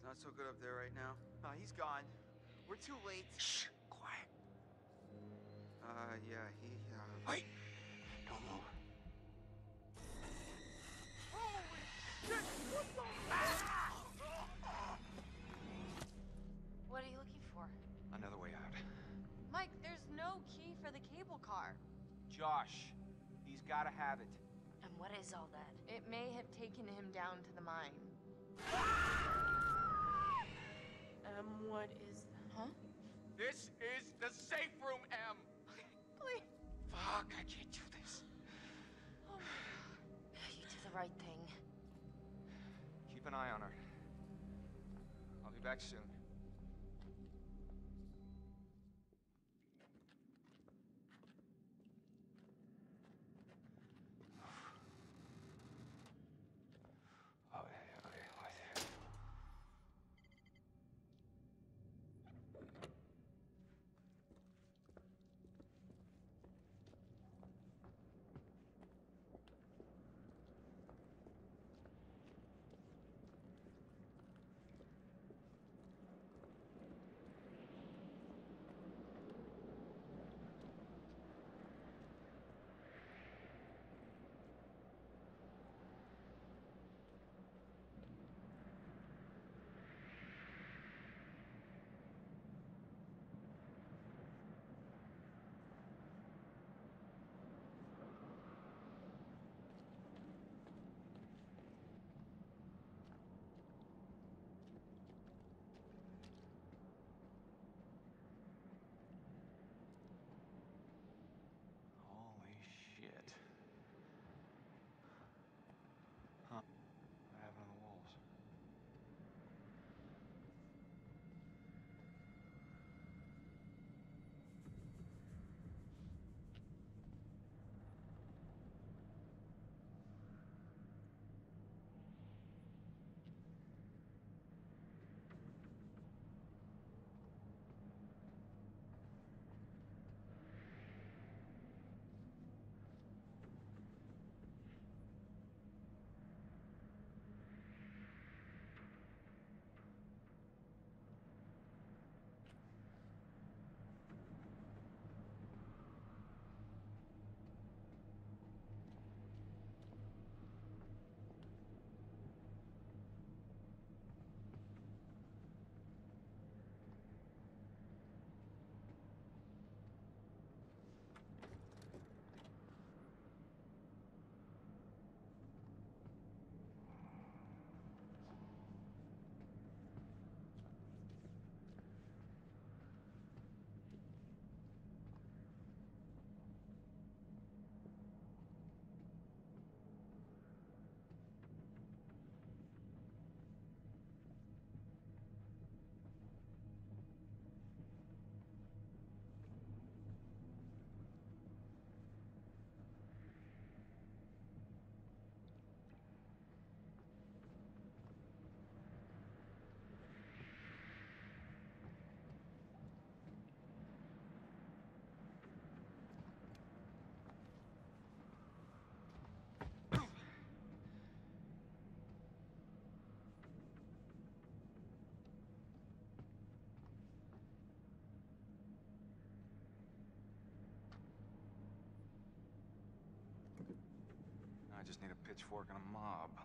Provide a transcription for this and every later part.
Not so good up there right now. He's gone. We're too late. Shh! Quiet. Yeah, he, Wait! Don't move. Holy shit! What the? What are you looking for? Another way out. Mike, there's no key for the cable car. Josh, he's gotta have it. And what is all that? It may have taken him down to the mine. What is... Huh? This is the safe room, Em! Please. Fuck, I can't do this. Oh my God. You did the right thing. Keep an eye on her. I'll be back soon. Okay. Holy shit. Huh. What happened to the walls? I just need a pitchfork and a mob.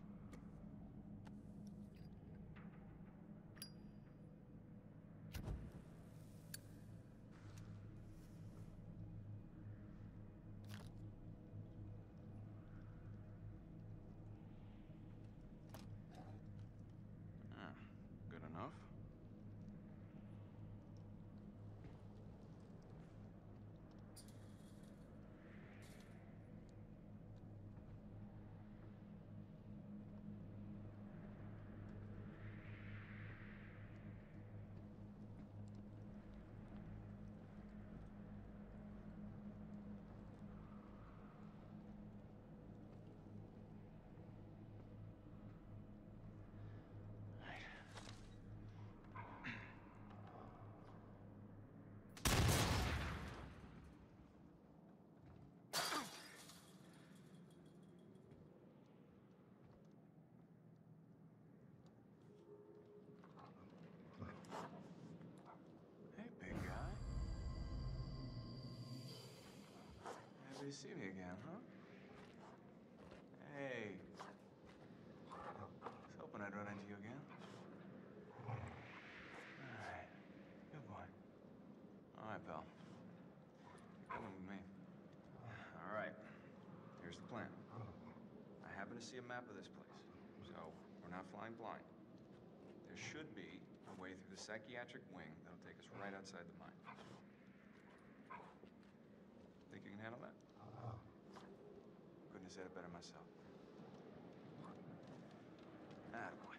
Good enough. Happy to see me again, huh? Hey. I was hoping I'd run into you again. Alright. Good boy. Alright, pal. You're coming with me. Alright. Here's the plan. I happen to see a map of this place, so we're not flying blind. There should be a way through the psychiatric wing that'll take us right outside the mine. Think you can handle that? Couldn't have said it better myself. Attaboy.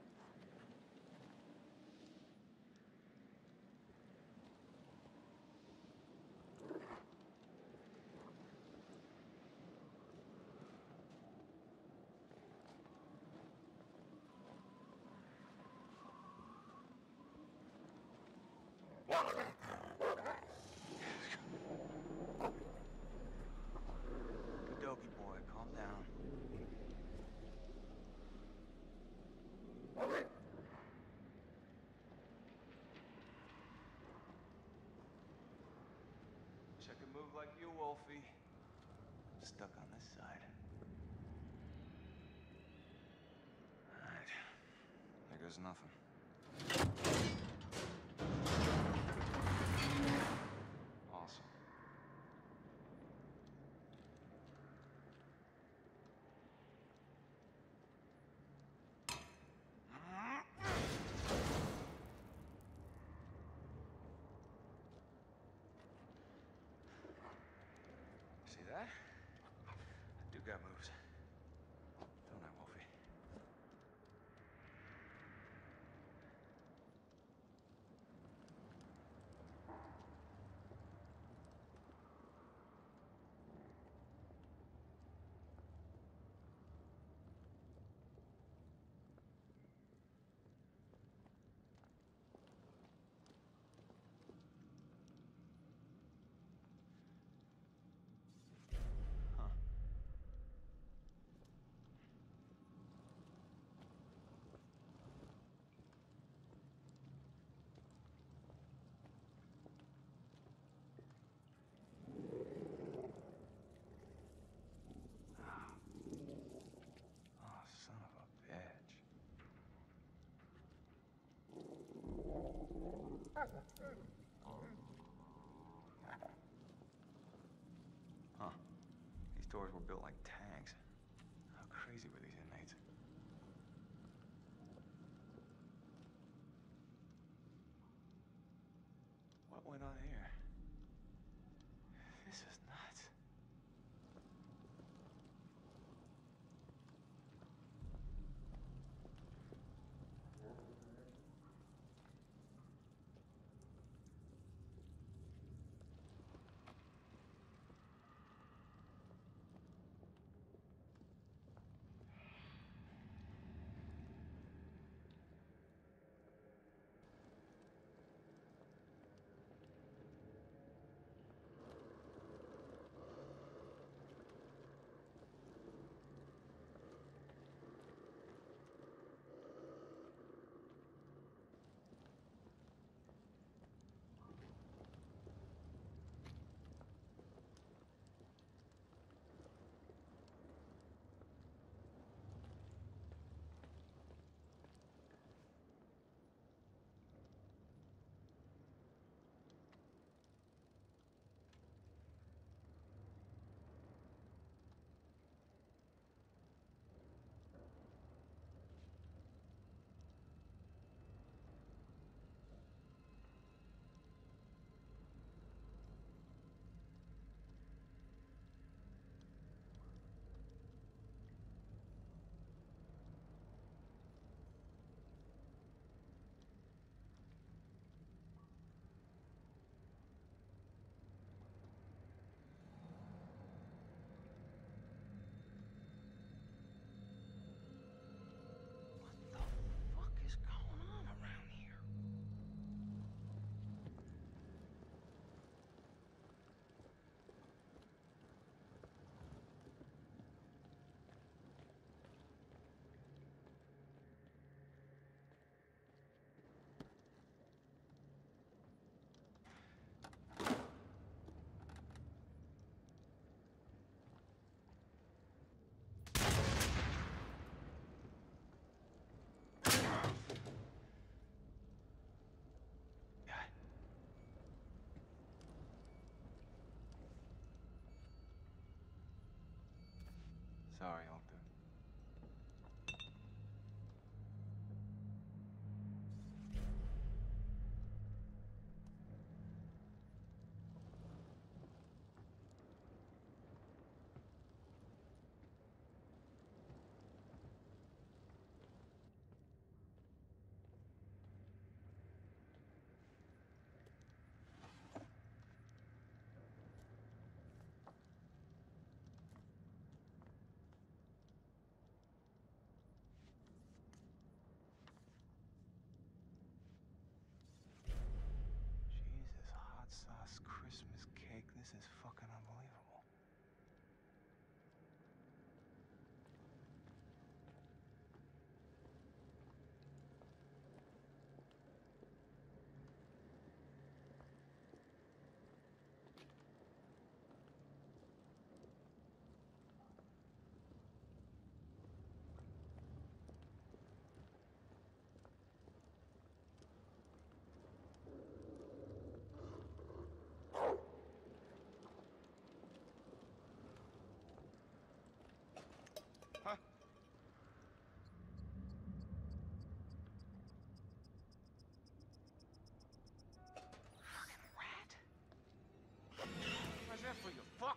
Okey-dokey, boy. Calm down. Wish I could move like you, Wolfie. Stuck on this side. Alright. There goes nothing. Awesome. See that? I do got moves. Don't I, Wolfie? Huh. Oh, son of a bitch. Huh. These doors were built like tanks. How crazy were these inmates? What went on here? This is nuts. Sorry, Alter. Jesus, hot sauce Christmas cake. This is fucking unbelievable. Huh? Fucking rat. What's that for, you fuck?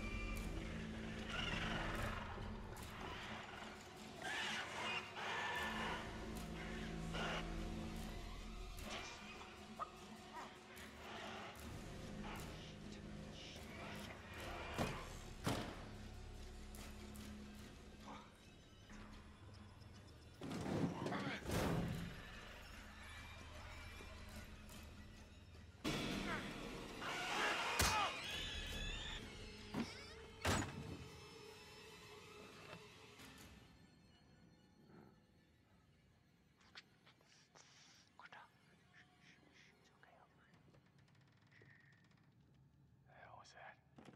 The hell was that?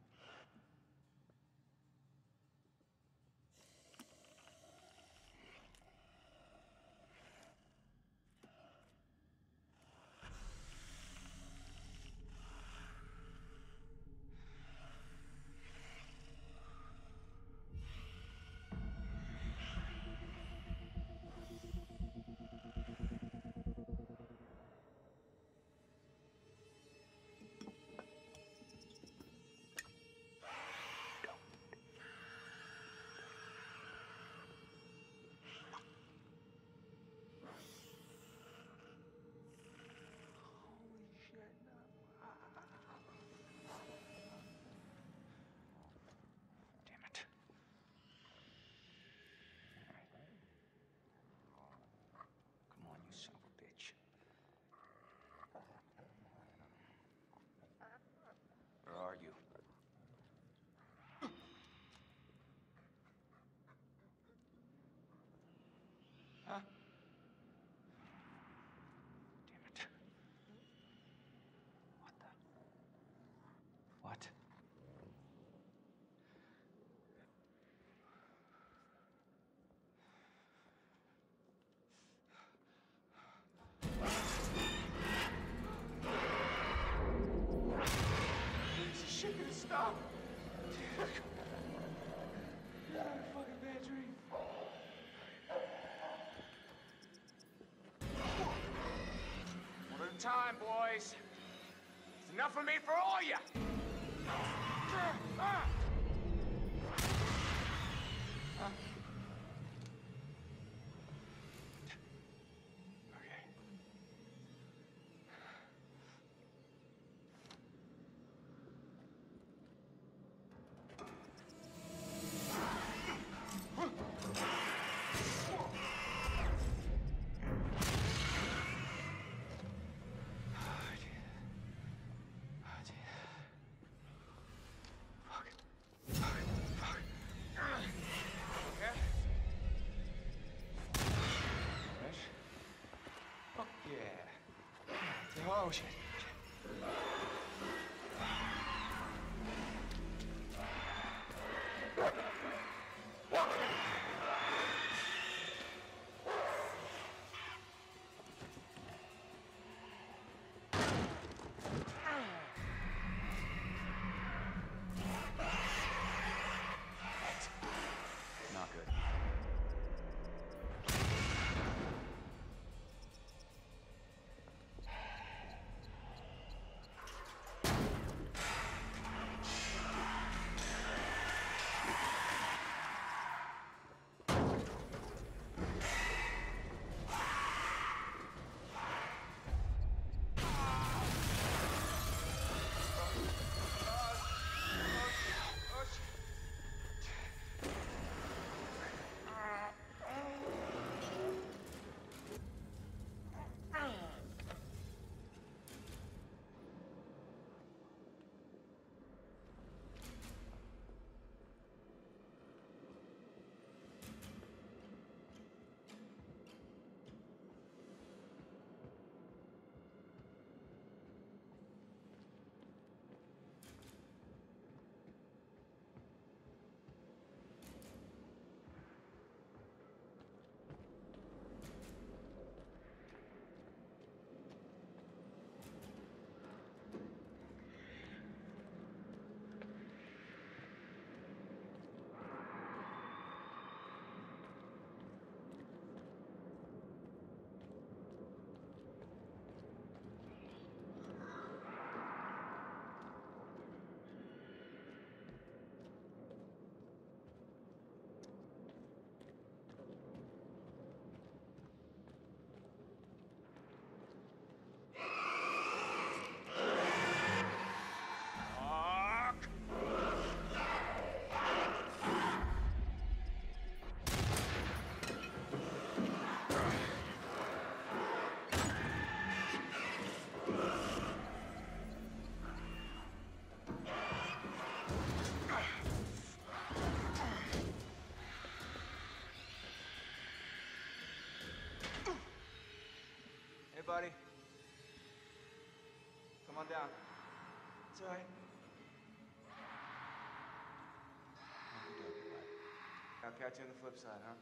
Damn it. Come on, you son of a bitch. Where are you? Huh? Damn it. What the? What? This shit gonna stop. This is a fucking bad dream. One at a time, boys. It's enough for me for all ya. Okay. Oh, shit. buddy. Come on down. It's all right. Okey-dokey, bud. I'll catch you on the flip side, huh?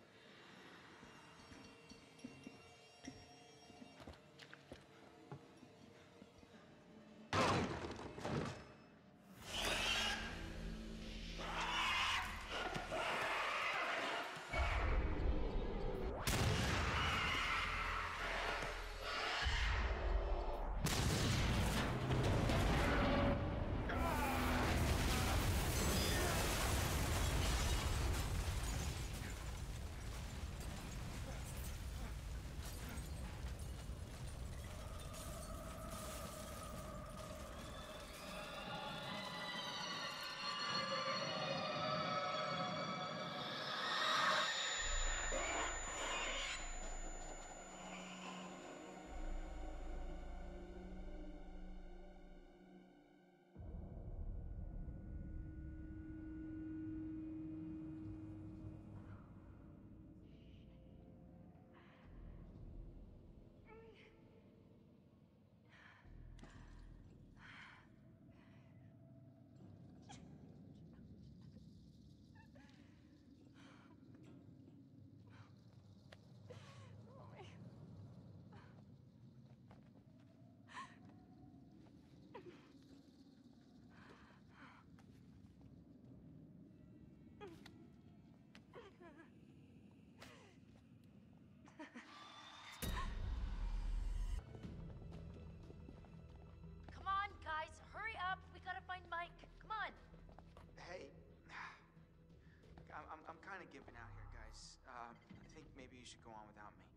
Come on, guys, hurry up. We gotta find Mike. Come on. Hey, I'm kind of giving out here, guys. I think maybe you should go on without me.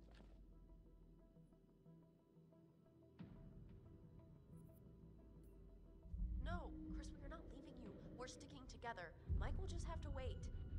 No, Chris, we are not leaving you. We're sticking together. Mike will just have to wait.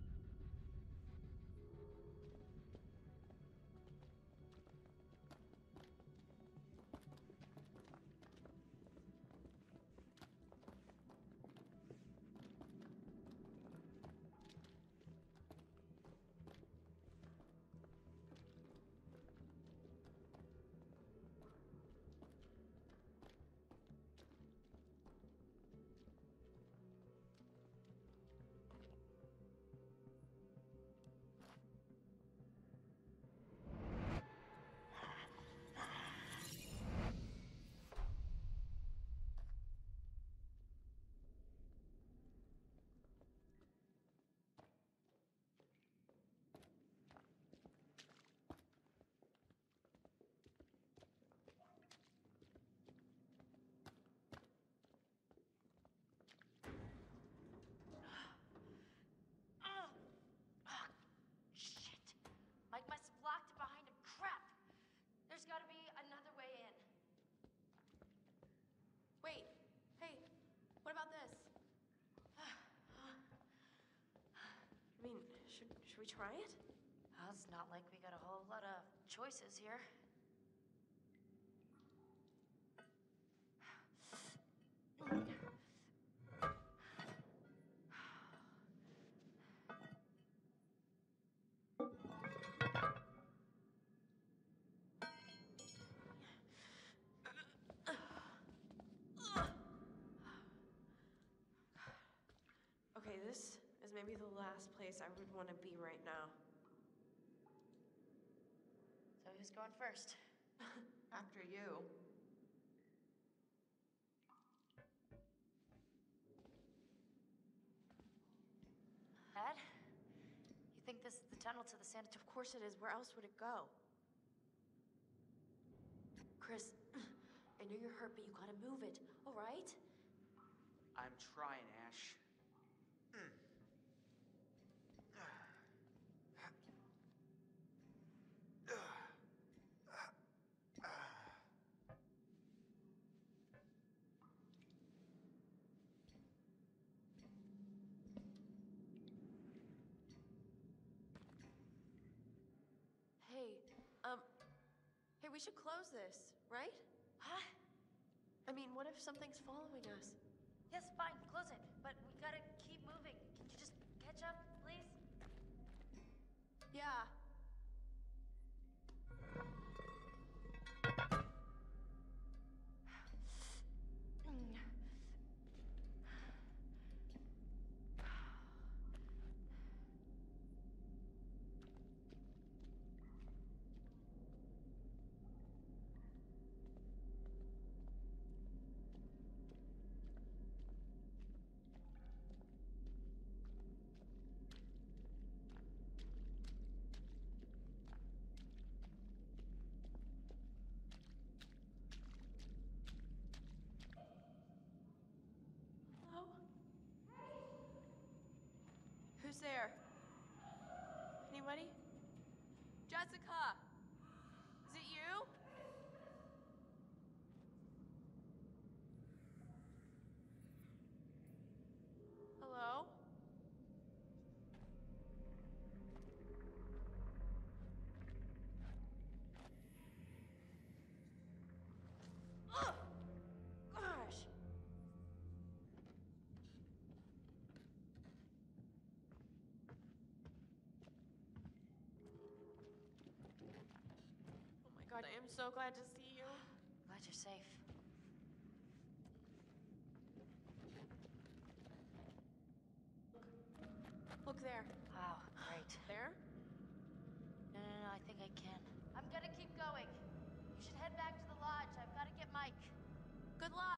Mike must have locked it behind him. Crap! There's gotta be another way in. Wait, hey, what about this? I mean, should we try it? Well, it's not like we got a whole lot of choices here. Okay, this is maybe the last place I would want to be right now. So who's going first? After you. Dad? You think this is the tunnel to the sanitarium? Of course it is. Where else would it go? Chris, I know you're hurt, but you gotta move it, all right? I'm trying, Ash. Hey, we should close this, right? Huh? I mean, what if something's following us? Yes, fine, close it. But we gotta keep moving. Can you just catch up, please? Yeah. Anybody? Jessica! Is it you? Hello? Ugh! Gosh! Oh my god, I am so glad to see you. Glad you're safe. Look there. Wow, great. There? No, I think I can. I'm gonna keep going. You should head back to the lodge. I've gotta get Mike. Good luck.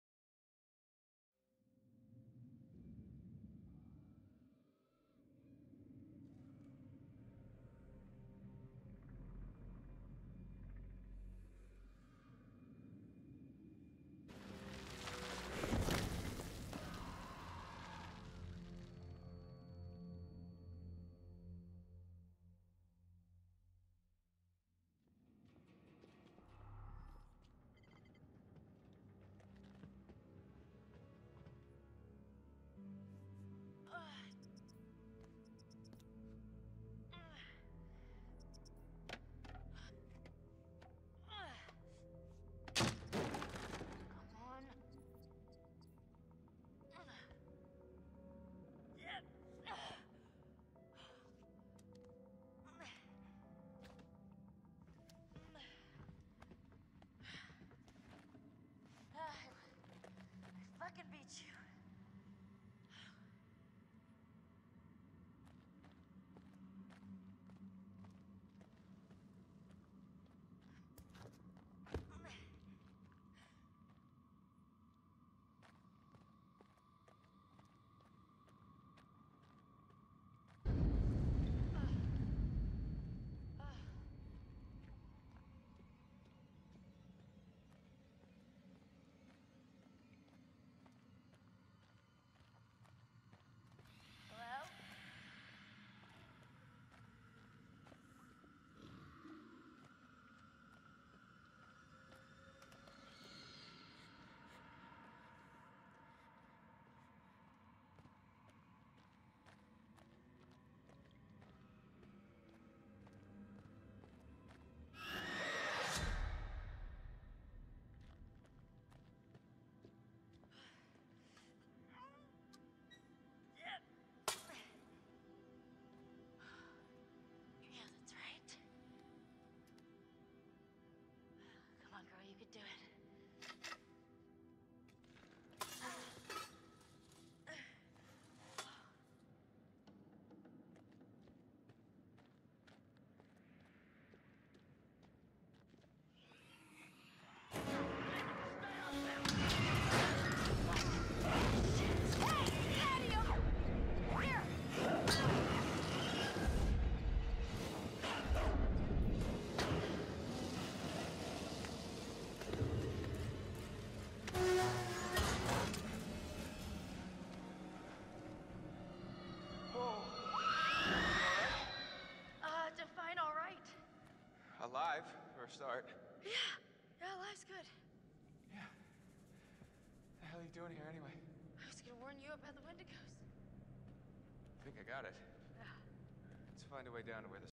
Come on. I fucking beat you. Hello? Yeah, that's right. Come on, girl, you could do it. Define all right. Alive, for a start. Yeah, life's good. Yeah. What the hell are you doing here anyway? I was gonna warn you about the Wendigos. I think I got it. Let's find a way down to where the